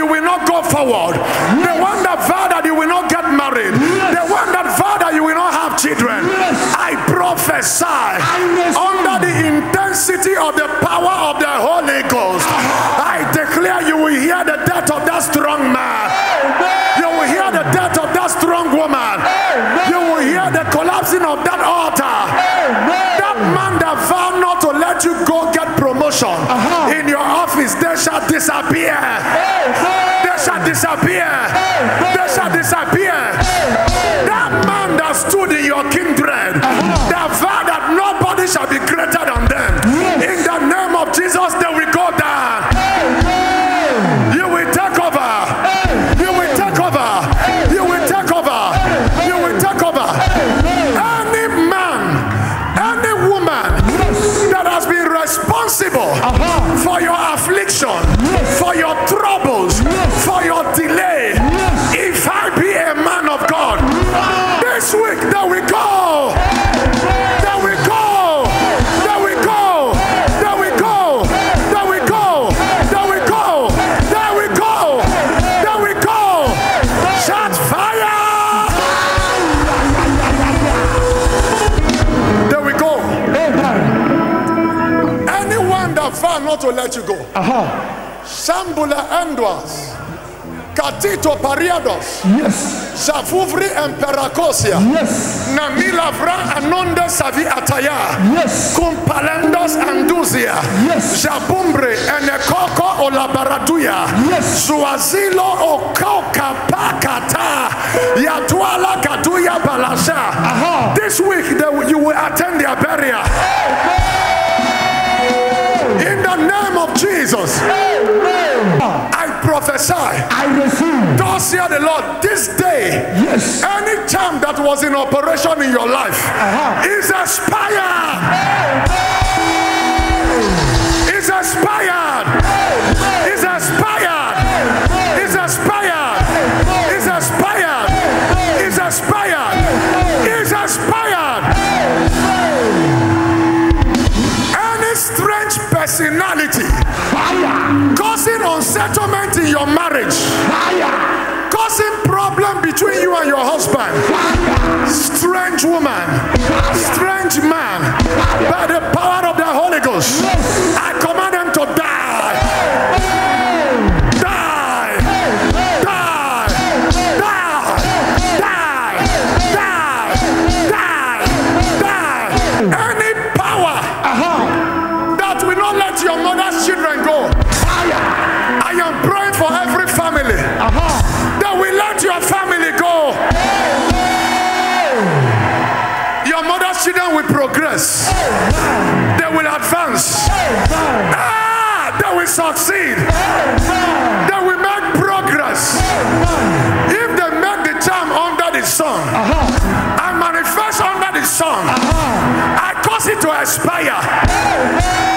you will not go forward. The one that vowed that you will not get married. The one that vowed that you will not have children. I prophesy under the intensity of the power of the Holy Ghost. I declare you will hear the death of that strong man. You will hear the death of that strong woman. You will hear the collapsing of that altar. That man that vowed not to let you go get promotion in your office, they shall disappear. They shall disappear. They shall disappear. That man that stood in your kindred, that vowed that nobody shall be greater than them. In the name of Jesus, they will go down. You will take over. You will take over. You will take over. You will take over. Any man, any woman that has been responsible for your affliction, for your troubles, for your delay, if I be a man of God, this week there we go. There we go. There we go. There we go. There we go. There we go. There we go. There we go. Shout fire. There we go. Anyone that vowed not to let you go. Shambula Endwas. Katito Pariados. Yes. Safuvri Emperacosia. Yes. Namilavra Anonde Savi Ataya. Yes. Kumpalendos Anduzia. Yes. Jabumbre Enekoko Olabaratuya. Yes. Suazilo Okoka Pakata. Yatuala Katuya Balasha. This week you will attend their burial. In the name of Jesus. I prophesy. I receive. Thus hear the Lord, this day, Yes. any charm that was in operation in your life is expired. Is expired. Is expired. Is expired. Is expired. Is expired. Is expired. Any strange personality causing unsettlement in your marriage, causing problem between you and your husband, strange woman, strange man, by the power of the Holy Ghost, I command them to die. Die. Die. Die. Die. Die. Die. Die. Any power that will not let your mother's children go, I am praying for every family that will let your family go. Your mother's children will progress. They will advance. They will succeed. They will make progress. If they make the charm under the sun, I manifest under the sun. I cause it to expire.